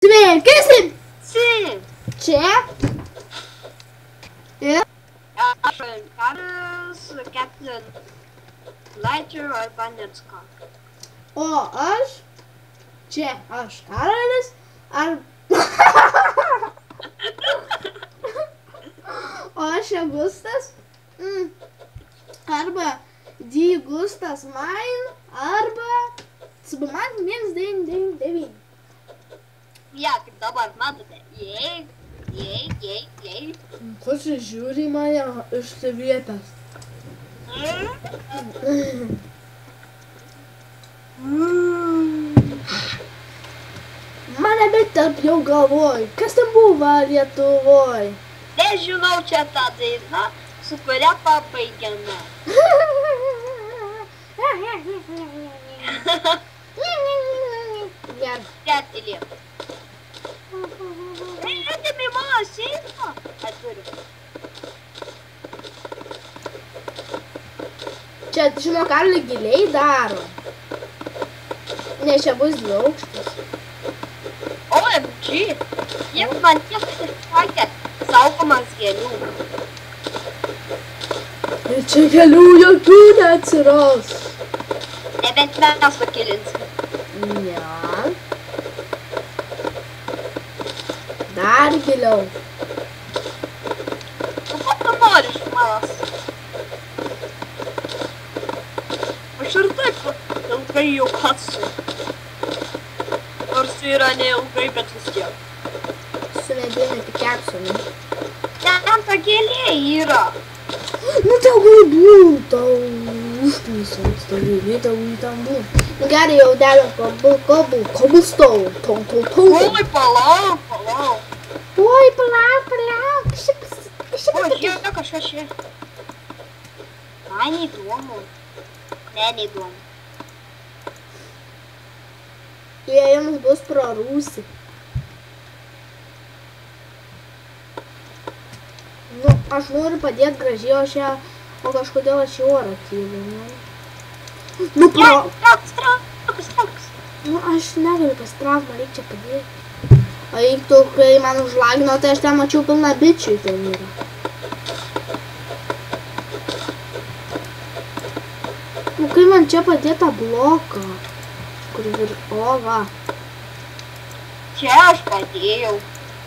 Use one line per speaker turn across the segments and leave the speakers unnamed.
Sveiki!
Sim!
Čia. Ir
Aš karas, Captain Lighter arba Netska.
o aš. Čia aš Karolis. Ar... o aš Agustas. Arba D. Gustas Main. Arba Subaman 1999.
Ja, kaip dabar matote. Jei.
Ko čia žiūri į mane išsivietęs? Mane bet tarp jau galvoj. Kas ten buvo Lietuvoj?
Nežinau, čia ta daina, su kuria pabaigiame.
Gerai.
Ketylė. Atėmė mano seifą. Aturiu.
Čia, žinau, Karli giliai daro. Ne, čia bus 2 aukštas.
OMG. Jie man tiek sakė, saugomas gėlių.
Ir čia gėlių jokių neatsiras.
Nebent mes pakilinsim.
Ne. Dar giliau.
Tu ko tu nori iš manęs? Aš ir taip ilgai jau katsu. Nors yra neilgai, bet vis tiek.
Su mediniu pikapsumi.
Ten ta gėlė yra.
Nu tau galbūt, tau užknisant, tau gėlė, tau į tam būt. Nu gerai, jau dėliam kabustau.
Oi, palauk.
Oi, palauk. Kas čia
O, žiūrėk, kažkas čia. Man neįdomu. Ne, neįdomu.
Įėjimas bus pro rūsį. Nu, aš noriu padėti gražiai, o kažkodėl aš į orą kyliu, ne? Nu,
Trauks.
Nu, aš negaliu pasitraukti, man reikia čia padėti. O jeigu kai man užlagino, tai aš ten mačiau pilną bičių ten yra. Nu, kai man čia padėta bloką, kur o, va.
Čia aš padėjau.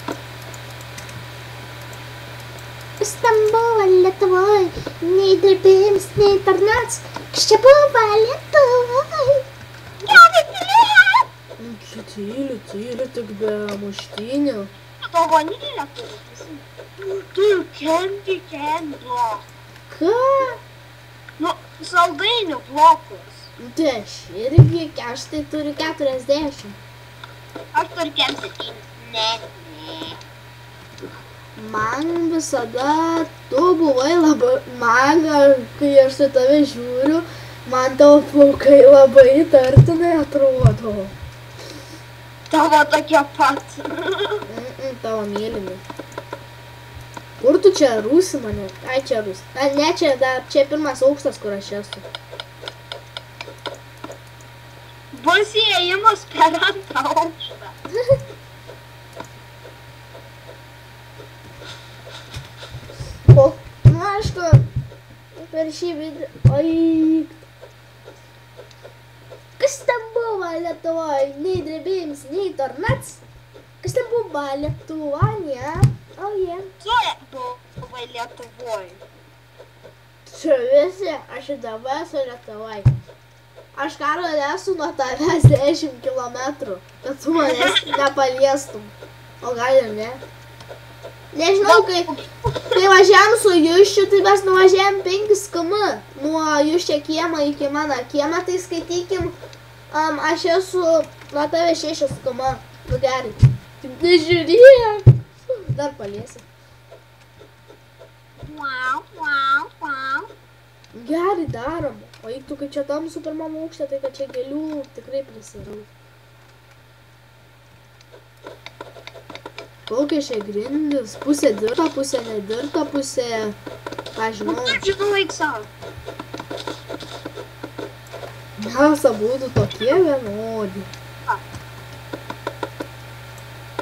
Stambulo Lietuvoj, nei darbėjims, nei tarnats, kas čia buvo Lietuvoj. Tyli, tik be muštinių.
To vanilę turiu. Turiu candy block.
Ką?
Nu, saldainių blokus.
Tai aš irgi, aš tai turiu 40.
Aš turiu 7. Ne.
Man visada, tu buvai labai, kai aš su tave žiūriu, man tavo plaukai labai įtartinai atrodo.
Tavo tokie pat.
Tavo mėlyni. Kur tu čia rūsi mane? Ai, čia rūsi. Ne, čia pirmas aukštas, kur aš esu.
Bus įėjimas per antrą aukštą.
O, nu aišku, per šį video... Ai. Kas ten buvo Lietuvoj? Nei drebėjims, nei tornats? Kas ten buvo Lietuvoj, ne? O, jie.
Tu buvai Lietuvoj.
Čia visi, aš ir dabar esu Lietuvoj. Aš Karol esu nuo tavęs 10 kilometrų, kad tu manęs nepaliestum. O gal ir ne? Nežinau, kai važiavam su Juščiu, tai mes nuvažiavam 5 km. Nuo Juščio kiemą iki mano kiemą, tai skaitykim, aš esu nuo tave 6 km. Nu gerai. Tik nežiūrėk. Dar paliesi.
Wow.
Gerai, darom. O jeigu tu, kai čia tamsu pirmam aukšte, tai kad čia gėlių tikrai prisirau. Kokia čia grindis? Pusė dirta, pusė nedirta, pusė... Ką žinau.
Žinau, eik savo.
Mes abudu tokie vienodi.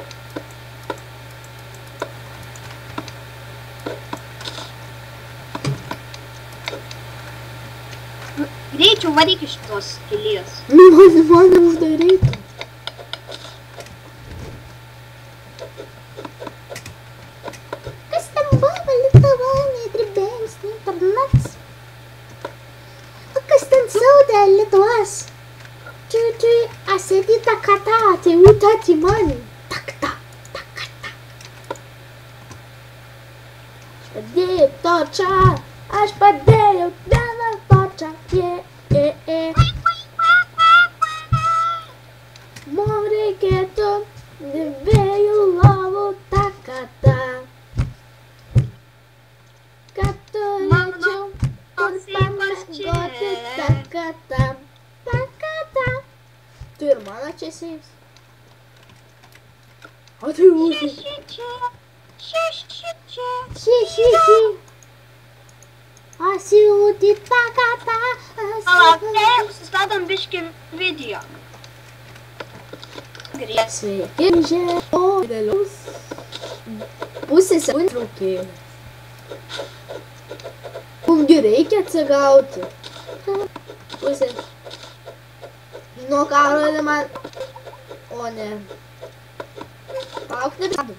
prašau, varyk iš tos kelies.
Man neuždarytų. Kas ten baba, Lietuva, nedribėjus, internetas? O kas ten saudė Lietuvos? Čiū, asėdi takata, tai utati mani. Takta. Padėjau torčą, aš padėjau vieną torčą, Man reikėtų dviejų lovų takata, kad turėčiau kur pamiegoti takata. Tu ir mano čia sėjas? O tai mūsų. Ši. Asiūti takata.
Palauk, sustatom biškį video.
Sveiki, o dėlius. Pusė sekundės trūkėjo. Kumgi reikia atsigauti. Pusė. Žinau, ką rodė man. O ne. Palauk, nebėdų.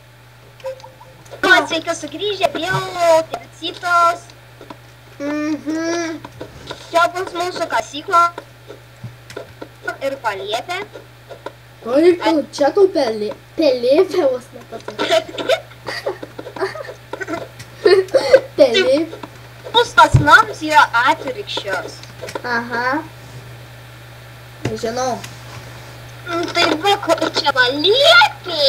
Sveika sugrįžę, vėl citos. Čia bus mūsų kasykla ir paliepė.
Oi, čia tau pelėpė vos nepatau. Pelėpė.
Pustas nams yra atvirkščios.
Aha. Žinau.
Tai va, kur čia paliepė.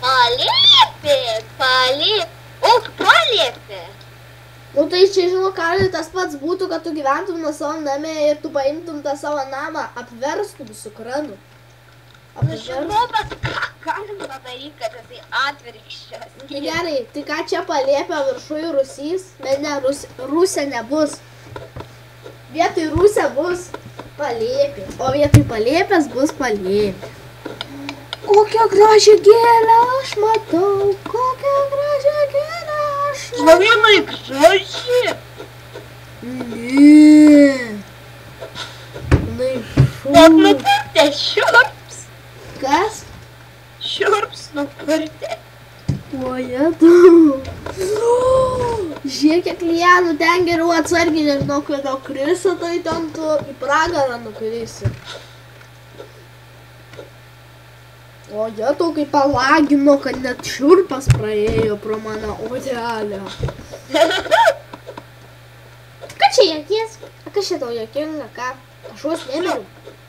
O, paliepė.
Nu tai čia, žinau, Karli, tas pats būtų, kad tu gyventum nuo savo name ir tu paimtum tą savo namą, apverstum su kranu.
Žinau, bet ką galim padaryti, kad tai atvirkščios.
Tai gerai, tai ką čia paliepia viršui Rusys? Bet ne, Rusė nebus. Vietoj Rusė bus palėpė, o vietoj palėpės bus palėpė. Kokią gražią gėlę aš matau, kokią gražią gėlę aš matau.
Žmonėmai graži.
Ne. Nai šu.
Bet nupurtė šiurps.
Kas?
Šiurps nupurtė.
Oje tu. Žiūrėk, kiek lianų ten geriau atsargiai, nežinau, kai tau krisi, tai ten tu į pragarą nukrisi. Oje, tu kaip palagino, kad net šiurpas praėjo pro mano odelę. Ką čia juokies? A kas čia tau juokinga, ką? Aš vos nemiriau.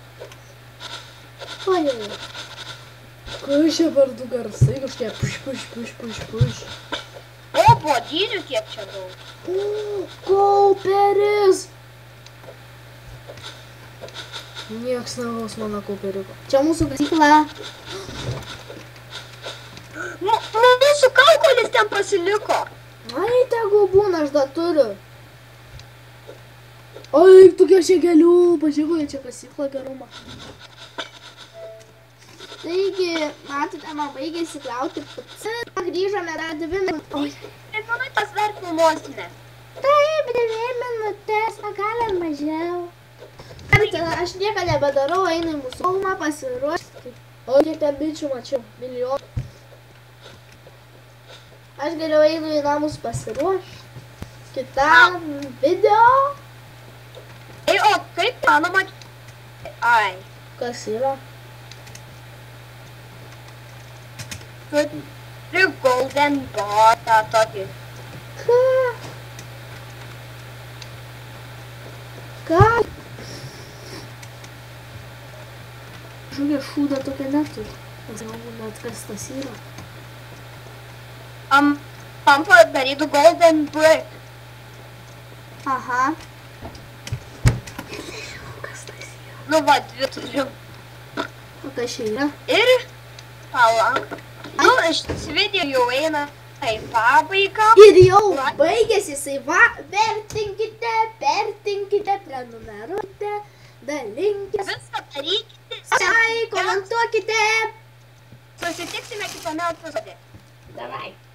Oje. Kas čia vardu garsai, kažkiek puš.
O, bodinių kiek čia daug.
Kauperis! Nieks negaus mano kauperiuko. Čia mūsų kasykla.
Mūsų kaukolis ten pasiliko.
Ai, tegu būna, aš dar turiu. Ai, tokia čia gėlių, pažiūrėjau, čia kasykla gerumą. Taigi, matote, man baigėsi kliauti pacą. Grįžome dar 2 minutės. Oi.
2 minutės dar filmuosime.
Taip, 2 minutės, galim mažiau. Aš nieko nebedarau, einu į mūsų filmą pasiruošti. O kiek ten bičių mačiau, milijonų. Aš geriau einu į namus pasiruošti. Kitam video.
Ei, o kaip manoma? Ai.
Kas yra?
Turiu golden botą tokį.
Ką? Ką? Kažkokia šūda tokia neturi. Nežinau, net kas tas yra.
Man padarytų golden brick.
Aha. Nežinau, kas tas yra.
Nu va, 2 turiu.
O kas čia yra?
Ir palauk. Nu, šis video jau eina į pabaigą.
Ir jau baigėsi jisai, va, vertinkite, prenumeruokite, dalinkite,
Viską darykite.
komentuokite.
Susitiksime kitame epizode.
Davai.